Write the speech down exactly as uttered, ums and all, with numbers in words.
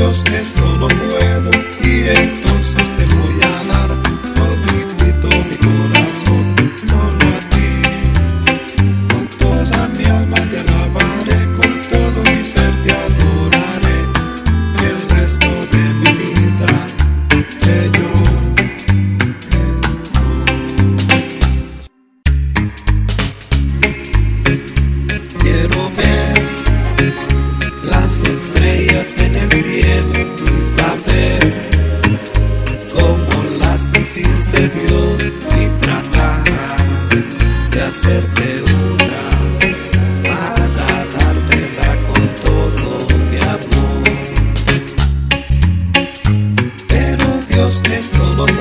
Dios, que solo puedo, y entonces te voy a dar toditito mi corazón, solo a ti. Con toda mi alma te alabaré, con todo mi ser te adoraré, el resto de mi vida, Señor. Quiero ver las estrellas en el cielo y saber cómo las pusiste, Dios, y tratar de hacerte una para dártela con todo mi amor. Pero Dios, que solo